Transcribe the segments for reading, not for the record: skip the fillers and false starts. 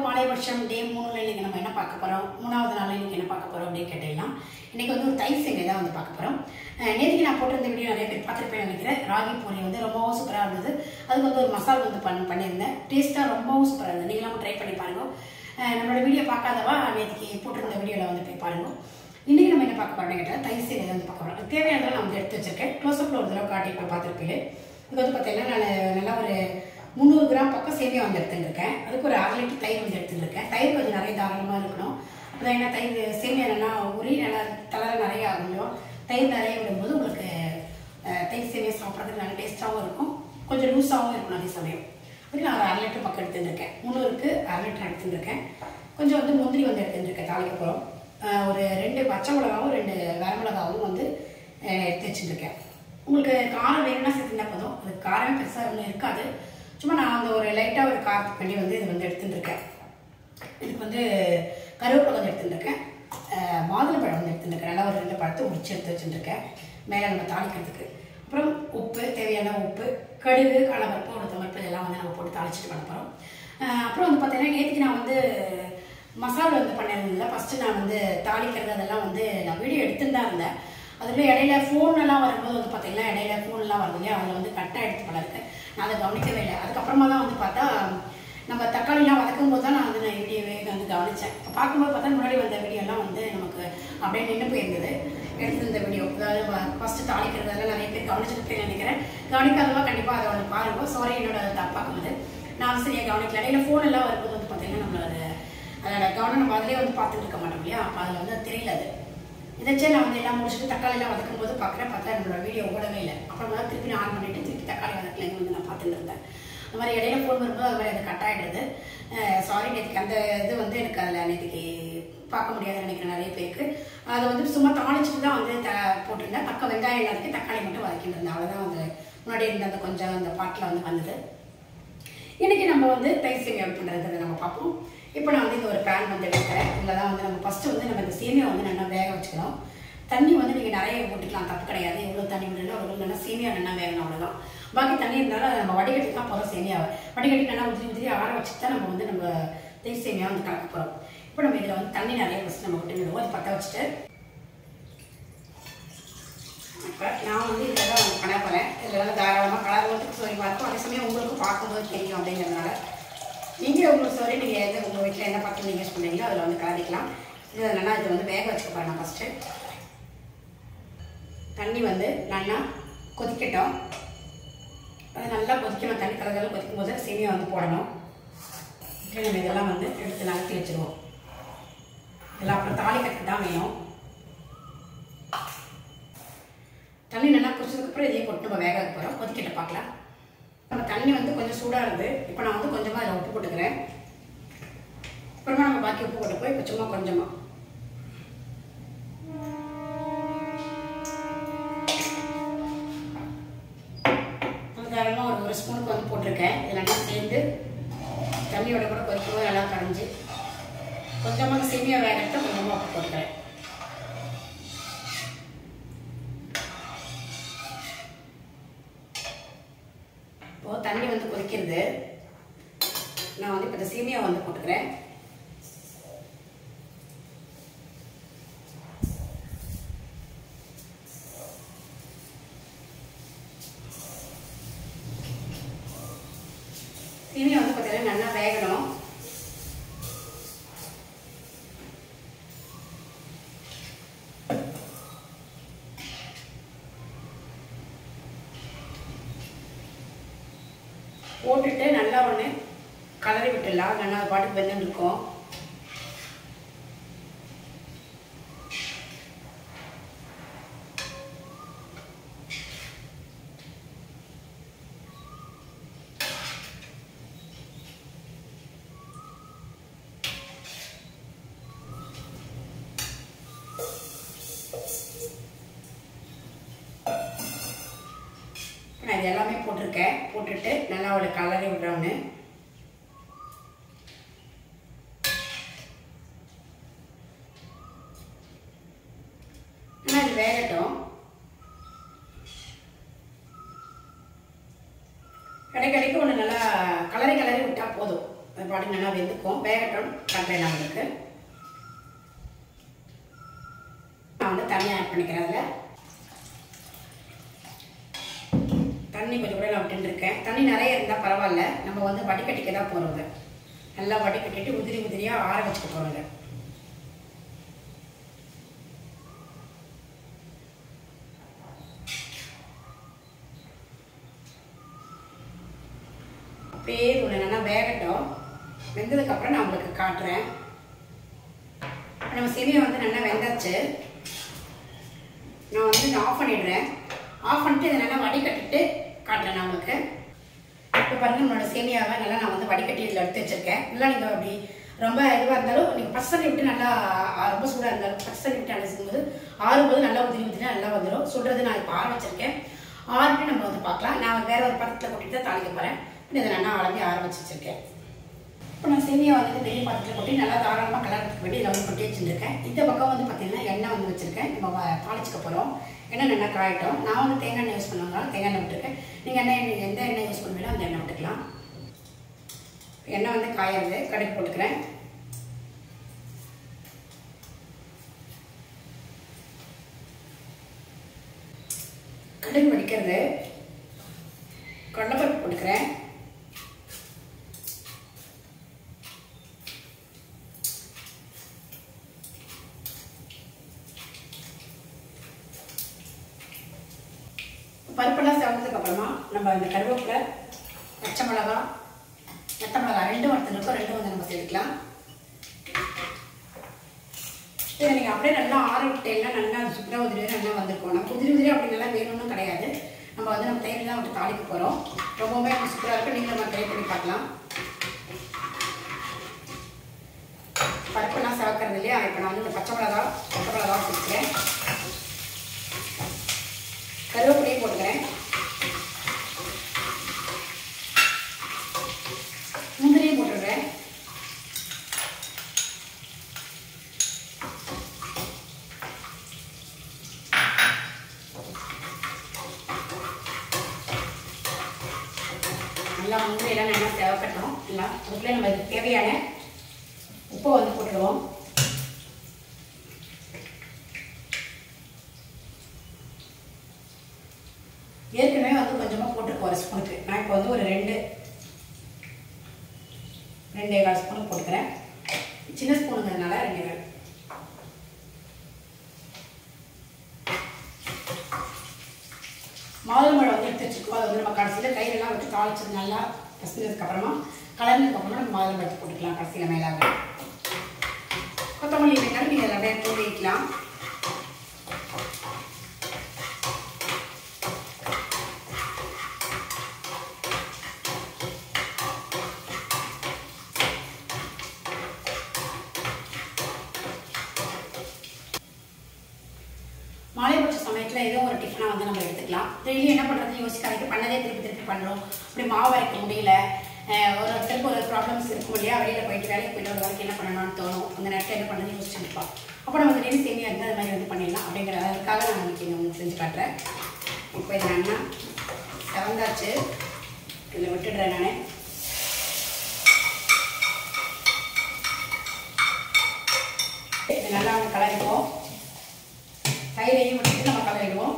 மாலைபட்சம் டே 3ல இன்னைக்கு நம்ம என்ன பார்க்க போறோம்? மூணாவது நாள் இன்னைக்கு என்ன பார்க்க போறோம் அப்படின்னு கேட்டீங்கன்னா, இன்னைக்கு வந்து ஒரு தயிர் சேமியா தான் வந்து பார்க்க போறோம். நேற்றுக்கு நான் போட்டிருந்த வீடியோ நிறைய பேர் பார்த்துருப்பேன்னு நினைக்கிறேன். ராகி பூரி வந்து ரொம்பவும் சூப்பராக இருந்தது. அதுக்கு வந்து ஒரு மசாலா வந்து பண்ணியிருந்தேன். டேஸ்ட்டாக ரொம்பவும் சூப்பராக இருந்தது. நீங்களும் ட்ரை பண்ணி பாருங்க. நம்மளோட வீடியோ பார்க்காதவா நேற்றுக்கு போட்டிருந்த வீடியோவில் வந்து போய் பாருங்க. இன்னைக்கு நம்ம என்ன பார்க்க போறோம்னு கேட்டால் தயிர் சேமியா வந்து பார்க்க போறோம். தேவையானதெல்லாம் நான் வந்து எடுத்து வச்சிருக்கேன். க்ளோஸ்அப்பில் ஒரு தடவை காட்டி இப்போ பார்த்துருப்பீங்க. இது வந்து பார்த்தீங்கன்னா நான் நல்லா ஒரு 300 கிராம் பக்கம் சேமியா வந்து எடுத்துருக்கேன். அதுக்கு ஒரு 1/2 லிட்டர் தயிர் வந்து எடுத்துருக்கேன். தயிர் கொஞ்சம் நிறைய தாராளமாக இருக்கணும். அப்புறம் என்ன தயிர் சேமியா நல்லா உரி நல்லா தளர நிறைய ஆகும். தயிர் நிறைய விடும்போது உங்களுக்கு தயிர் சேமியா சாப்பிட்றதுக்கு நல்ல டேஸ்ட்டாகவும் இருக்கும், கொஞ்சம் லூஸாகவும் இருக்கும் அதே சமயம். அதுக்கு நான் ஒரு 1/2 லிட்டர் பக்கம் எடுத்துருக்கேன். 300க்கு 1/2 லிட்டர் எடுத்துருக்கேன். கொஞ்சம் வந்து முந்திரி வந்து எடுத்துருக்கேன் தாளிக்கப்புறம். ஒரு 2 பச்சை மிளகாவும் 2 வரமிளகாவும் வந்து எடுத்து வச்சுருக்கேன். உங்களுக்கு காரம் வேணும்னா சேர்த்துருந்தா போதும். அது காரமே பெருசாக ஒன்றும் இருக்காது. சும்மா நான் அந்த ஒரு லைட்டாக ஒரு காரத்துக்கு வேண்டி வந்து இது வந்து எடுத்துட்டுருக்கேன். இதுக்கு வந்து கருவேப்பிலை கொஞ்சம் எடுத்துட்டுருக்கேன். மாதுளம்பழம் வந்து எடுத்துட்டுருக்கேன். நல்லா ஒரு 2 பழத்தை உரிச்சு எடுத்து வச்சுட்டுருக்கேன் மேலே நம்ம தாளிக்கிறதுக்கு. அப்புறம் உப்பு, தேவையான உப்பு, கடுகு, கடலைப்பருப்பு, உளுத்தம்பருப்பு இதெல்லாம் வந்து நம்ம போட்டு தாளிச்சிட்டு பண்ண போகிறோம். அப்புறம் வந்து பார்த்தீங்கன்னா நேற்றுக்கு நான் வந்து மசாலா வந்து பண்ணியிருந்தேன். ஃபஸ்ட்டு நான் வந்து தாளிக்கிறது அதெல்லாம் வந்து நான் வீடியோ எடுத்துன்னு தான் இருந்தேன். அதில் இடையில ஃபோன்லாம் வரும்போது வந்து பார்த்தீங்கன்னா இடையில ஃபோன்லாம் வருது இல்லையா, அதில் வந்து கட்டாக எடுத்து பழருக்கு நான் அதை கவனிக்கவே இல்லை. அதுக்கப்புறமா தான் வந்து பார்த்தா நம்ம தக்காளிலாம் வதக்கும் போது தான் நான் வந்து வீடியோவே வந்து கவனித்தேன். இப்போ பார்க்கும்போது பார்த்தா முன்னாடி வந்த வீடியோலாம் வந்து நமக்கு அப்படியே நின்று போயிருந்தது. எடுத்திருந்த வீடியோ அதாவது ஃபஸ்ட்டு தாளிக்கிறதெல்லாம் நிறைய பேர் கவனிச்சுட்டு நினைக்கிறேன். கவனிக்காதவா கண்டிப்பாக அதை வந்து பாருங்கள். சாரி, என்னோட தப்பாக்குது. நான் சரியாக கவனிக்கல. இடையில ஃபோன் எல்லாம் வரும்போது வந்து பார்த்தீங்கன்னா நம்மளோட அதோட கவனம் நம்ம அதிலே வந்து பார்த்துட்டு இருக்க மாட்டோம் இல்லையா, அப்போ அதில் வந்து தெரியல. அது இதைச்சே நான் வந்து எல்லாம் முடிச்சுட்டு தக்காளிலாம் வதக்கும் போது பார்க்குறேன், பார்த்தா நம்மளோட வீடியோ ஓடவே இல்லை. அப்புறம் தான் திருப்பி நான் ஆன் பண்ணிவிட்டு திருப்பி தக்காளி வதக்கலைன்னு வந்து நான் பார்த்துட்டு இருந்தேன். அந்த மாதிரி இடையில ஃபோன் வரும்போது அது மாதிரி அது கட் ஆகிடுது. சாரி, நேற்றுக்கு அந்த இது வந்து எனக்கு அதில் நேற்றுக்கு பார்க்க முடியாதுன்னு நினைக்கிறேன் நிறைய பேருக்கு. அதை வந்து சும்மா தாளிச்சுட்டு தான் வந்து போட்டிருந்தேன். வெங்காயம் எல்லாத்துக்கும் தக்காளி மட்டும் வதக்கிட்டு இருந்தேன். அவ்வளோதான் வந்து முன்னாடி இருந்த அந்த கொஞ்சம் அந்த பாட்டில் வந்து வந்தது. இன்றைக்கி நம்ம வந்து தயிர் சேமியா பண்ணுறதுன்னு நம்ம பார்ப்போம். இப்போ நான் வந்து இந்த ஒரு பேன் வந்து எடுக்கிறேன். இதில் தான் வந்து நம்ம ஃபஸ்ட்டு வந்து நம்ம இந்த சேமியா வந்து நல்லா வேக வச்சுக்கணும். தண்ணி வந்து நீங்கள் நிறைய போட்டுக்கலாம், தப்பு கிடையாது. எவ்வளோ தண்ணி விடணும் அவ்வளோ நல்லா சேமியா நல்லா வேகணும், அவ்வளோதான். பாக்கி தண்ணி இருந்தாலும் நம்ம வடிகட்டி தான் போகிறோம். சேமியாவை வடிகட்டி நல்லா உதிரி ஆற வச்சுட்டு தான் நம்ம வந்து நம்ம தயிர் சேமியா வந்து கலக்க போகிறோம். இப்போ நம்ம இதில் வந்து தண்ணி நிறைய ஃபஸ்ட்டு நம்ம விட்டுவிடுவோம். அது பற்ற வச்சுட்டு இப்போ நான் வந்து இதில் தான் வந்து பண்ண போகிறேன். இதில் வந்து தாராளமாக கலர்றதுக்கு சோரிமாக இருக்கும். அதே சமயம் உங்களுக்கு பார்க்கும்போது தெரியும் அப்படிங்கிறதுனால நீங்கள் உங்களுக்கு சோரி நீங்கள் எது உங்கள் வீட்டில் என்ன பார்த்து நீங்கள் யூஸ் பண்ணுறீங்களோ அதில் வந்து கலரிக்கலாம். இது நல்லா இதை வந்து வேக வச்சுக்க போகிறேன். ஃபஸ்ட்டு தண்ணி வந்து நல்லா கொதிக்கட்டும். அது நல்லா கொதிக்கணும். தண்ணி கலந்தாலும் கொதிக்கும் போது சேமியா வந்து போடணும். நம்ம இதெல்லாம் வந்து எடுத்து நகர்த்தி வச்சுருவோம். இதெல்லாம் அப்புறம் தாளிக்கிறதுக்கு தான் வேணும். தண்ணி நல்லா கொதிச்சதுக்கப்புறம் இதையும் போட்டு நம்ம வேக வைக்க போகிறோம். கொதிக்கிட்ட பார்க்கலாம். நம்ம தண்ணி வந்து கொஞ்சம் சூடாக இருக்குது. இப்போ நான் வந்து கொஞ்சமாக அதில் உப்பு போட்டுக்கிறேன். அப்புறமா நம்ம பாக்கி உப்பு போட்டுப்போம். இப்போ சும்மா கொஞ்சமாக தாராளமாக ஒரு ஸ்பூனுக்கு வந்து போட்டிருக்கேன். இது நல்லா சேர்ந்து தண்ணியோட கூட கொதிக்கும்போது நல்லா கரைஞ்சி கொஞ்சமாக சேமியா வேகத்தை கொஞ்சமாக உப்பு போட்டுக்கிறேன். இப்போது தண்ணி வந்து கொதிக்கிறது. நான் வந்து இப்போ இந்த சேமியா வந்து போட்டுக்கிறேன். சேமியா வந்து பார்த்தீங்கன்னா நல்லா வேகணும். போட்டுட்டு நல்லா ஒன்று கலரி விட்டுடலாம். நல்லா பாட்டுக்கு வெந்து இருக்கும். நான் இது எல்லாமே போட்டிருக்கேன். போட்டுட்டு நல்லா ஒரு கலரி விடுறோன்னு ஆனால் இது வேகட்டும். இடைக்கு ஒன்று நல்லா கலரி விட்டால் போதும். அது பாட்டு நல்லா வெந்து வெந்திருக்கும். வேகட்டும் காட்டுறேன் நான் உங்களுக்கு. நான் வந்து தனியாக ஆட் பண்ணிக்கிறேன். அதில் தண்ணி கொஞ்சம் கூட நான் விட்டுருக்கேன். தண்ணி நிறைய இருந்தால் பரவாயில்ல, நம்ம வந்து வடிகட்டிக்க தான் போகிறோம். நல்லா வடிகட்டிட்டு உதிரி உதிரியாக ஆற வச்சுக்க போகிறோங்க. அப்படியே ஒன்று என்னென்னா வேகட்டும். வெந்ததுக்கப்புறம் நான் உங்களுக்கு காட்டுறேன். நம்ம சேமியா வந்து நல்லா வெந்தாச்சு. நான் வந்து இதை ஆஃப் பண்ணிடுறேன். ஆஃப் பண்ணிட்டு இதை நல்லா வடிகட்டிட்டு காட்டுறேன் நான் உங்களுக்கு. இப்போ பாருங்கள், நம்மளோட சேமியாவை நல்லா நான் வந்து வடிகட்டி இதில் எடுத்து வச்சுருக்கேன். நல்லா நீங்கள் அப்படி ரொம்ப இதுவாக இருந்தாலும் நீங்கள் பச்சை தண்ணி விட்டு நல்லா ரொம்ப சூடாக இருந்தாலும் பச்சை தண்ணி விட்டு அழைச்சிக்கும்போது ஆறும்போது நல்லா உதிரி உதிரி நல்லா வந்துடும். சுடுறது நான் இப்போ ஆற வச்சுருக்கேன். ஆறுட்டு நம்ம வந்து பார்க்கலாம். நான் வேறு ஒரு பக்கத்தில் கொட்டிட்டு தான் தாளிக்க போகிறேன். இதை நல்லா அளந்து ஆற வச்சு வச்சுருக்கேன். இப்போ நான் சேமியா வந்து பெரிய பாத்திரத்தில் கொட்டி நல்லா தாராளமாக கலர்றதுக்கு வேண்டி இதில் வந்து கொட்டி வச்சுருக்கேன். இந்த பக்கம் வந்து பார்த்தீங்கன்னா எண்ணெய் வந்து வச்சுருக்கேன். நம்ம தாளிச்சிக்க போகிறோம். எண்ணெய் நல்லா காயட்டும். நான் வந்து தேங்காய் எண்ணெய் யூஸ் பண்ணுவாங்க, தேங்காய் எண்ணெய் விட்டுருக்கேன். நீங்கள் எந்த எண்ணெய் யூஸ் பண்ணுவீங்களோ அந்த எண்ணெய் விட்டுக்கலாம். எண்ணெய் வந்து காயிறது, கடுகு போட்டுக்கிறேன். கடுகு வெடிக்கிறது, கடலைப்பருப்பு போட்டுக்கிறேன். பருப்பெல்லாம் செவந்ததுக்கு அப்புறமா நம்ம இந்த கருவேப்பிலை, பச்சை மிளகா, நெட்ட மிளகா ரெண்டும் வறுத்துருக்கோம். ரெண்டும் வந்து நம்ம சேர்த்துக்கலாம். இதை நீங்கள் அப்படியே நல்லா ஆற விட்டேன்னா நல்லா சுத்தர உதிரி நல்லா வந்திருக்கும். நம்ம உதிரி உதிரி அப்படி நல்லா வேணும்னு கிடையாது. நம்ம வந்து நம்ம தேவையெல்லாம் விட்டு தாளிக்க போகிறோம். ரொம்பவுமே சூப்பராக இருக்கும். நீங்களும் நம்ம ட்ரை பண்ணி பார்க்கலாம். பருப்பெல்லாம் சேர்க்கறது இல்லையா? இப்போ நான் வந்து இந்த பச்சை மிளகா சேர்த்துக்கிறேன். கருவேப்பிலையும் போட்டுக்கிறேன். முந்திரியும் போட்டுடுறேன். நல்லா முந்திரியெல்லாம் நல்லா தேவைப்பட்டோம். இல்லை அதுக்குள்ளே நம்ம இதுக்கு தேவையான உப்பை வந்து போட்டுடுவோம். ஏற்கனவே வந்து கொஞ்சமாக போட்டுருக்கோம் ஒரு ஸ்பூனுக்கு. நான் இப்போ வந்து ஒரு 2.25 ஸ்பூனுக்கு போட்டுக்கிறேன். சின்ன ஸ்பூனுங்கிறதுனால 2. மாதுளம்பழம் வந்து எடுத்து வச்சுருக்கோம். அது வந்து நம்ம கடைசியில் கையிலெல்லாம் வச்சு தாளிச்சது நல்லா பசினதுக்கப்புறமா கலர்னதுக்கப்புறமா நம்ம மாதுளம்பழத்தை போட்டுக்கலாம். கடைசியில் மேலாக கொத்தமல்லி வேணாலும் நீங்கள் அதை அப்படியே தூவி வைக்கலாம். மாலைபட்ச சமயத்தில் ஏதோ ஒரு டிஃபனாக வந்து நம்ம எடுத்துக்கலாம். டெய்லி என்ன பண்ணுறது யோசிக்காதீங்க. பண்ணதே திருப்பி பண்ணுறோம். அப்படி மாவு அரைக்க முடியல, ஒருத்தருக்கு ஒரு ப்ராப்ளம்ஸ் இருக்கும் இல்லையா? வெளியில் போயிட்டு வேலைக்கு போய்ட்டு ஒரு வேலைக்கு என்ன பண்ணணும்னு தோணும். அந்த நேரத்தில் என்ன பண்ணுறது யோசிச்சுருப்போம். அப்போ நம்ம திடீர்னு சேமியா இருந்தால் அது மாதிரி வந்து பண்ணிடலாம். அப்படிங்கிறதுக்காக நான் இன்றைக்கி உங்களுக்கு செஞ்சு காட்டுறேன். இப்போ இது நல்லா செவந்தாச்சு. இதில் விட்டுடுறேன் நான். இது நல்லா வந்து கலரிடுவோம். தயிரையும் விட்டுட்டு நம்ம கலரிடுவோம்.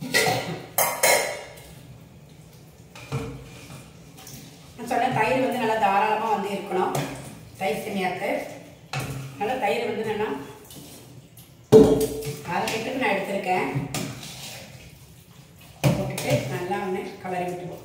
நான் சொன்ன தயிர் வந்து நல்லா தாராளமாக வந்து இருக்கணும். தயிர் சேமியாக்கு நல்லா தயிர் வந்து நல்லா 1/2 லிட்டருக்கு நான் எடுத்திருக்கேன். போட்டுட்டு நல்லா வந்து கலரி விட்டுருவோம்.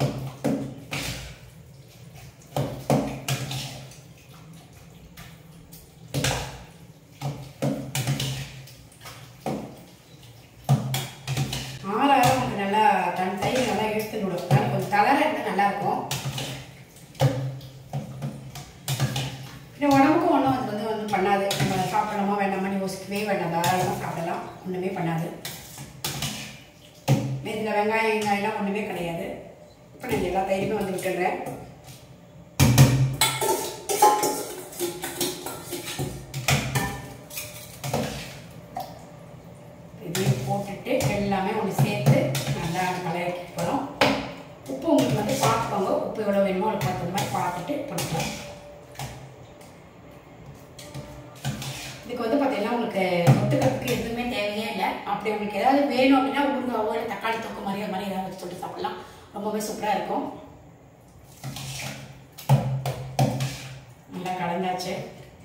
நல்லா தயிர் நல்லா இழுத்து விடும். கொஞ்சம் கலராக இருந்தால் நல்லாயிருக்கும். உடம்புக்கும் ஒன்றும் அது வந்து பண்ணாது. நம்ம சாப்பிடலாமா வேண்டாமான்னு யோசிக்கவே வேண்டாம். தாராளமாக சாப்பிடலாம். ஒன்றுமே பண்ணாது. இதில் வெங்காயம்லாம் ஒன்றுமே கிடையாது. இப்போ நான் எல்லா தயிருமே வந்து விட்டுடுறேன். இதையும் போட்டுட்டு எல்லாமே ஒன்று சேர்த்து நல்லா கலரி போகிறோம். உப்பு உங்களுக்கு வந்து பார்த்துக்கோங்க. உப்பு எவ்வளோ வேணுமோ அதை பார்த்து மாதிரி பார்த்துட்டு பண்ணிக்கலாம். இதுக்கு வந்து பார்த்தீங்கன்னா உங்களுக்கு தொட்டுக்கிறதுக்கு எதுவுமே தேவையே இல்லை. அப்படி உங்களுக்கு ஏதாவது வேணும் அப்படின்னா ஊறுகாவோ இல்லை தக்காளி தொக்கு மாதிரி ஏதாவது வச்சு தொட்டு சாப்பிடலாம். ரொம்பவே சூப்பராக இருக்கும். நல்லா கலந்தாச்சு.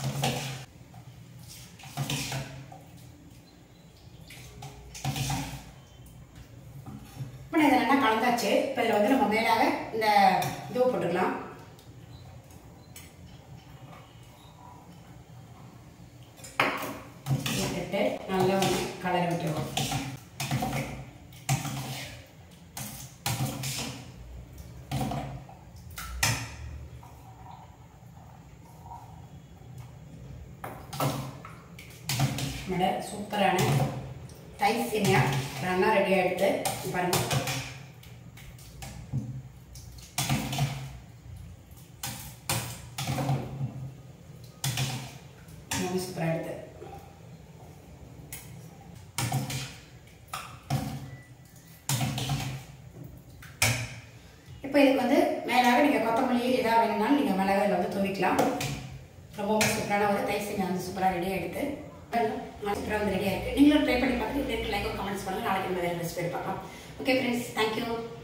இப்போ இதை நல்லா கலந்தாச்சு. இப்போ இதில் வந்து நம்ம மேலாக இந்த இதுவை போட்டுக்கலாம். போட்டுட்டு நல்லா வந்து கலரை விட்டுருவோம். நம்மளோட சூப்பரான ரைஸ் சேமியா நல்லா ரெடி ஆகிடுது. பாருங்க, ரொம்ப சூப்பராக ஆகிடுது. இப்போ இதுக்கு வந்து மேலாக நீங்கள் கொத்தமல்லி எதாவது வேணும்னாலும் நீங்கள் மிளகாய் இதில் வந்து தூவிக்கலாம். ரொம்பவும் சூப்பரான ஒரு ரைஸ் சேமியா வந்து சூப்பராக ரெடி ஆகிடுது. சூப்பராக வந்து ரெடி ஆகிருக்கு. நீங்களும் ட்ரை பண்ணி பார்த்துட்டு லைக் கமெண்ட்ஸ் பண்ணுங்கள். நாளைக்கு நம்ம வேறு ரெசிபி பார்க்கலாம். Okay friends, thank you.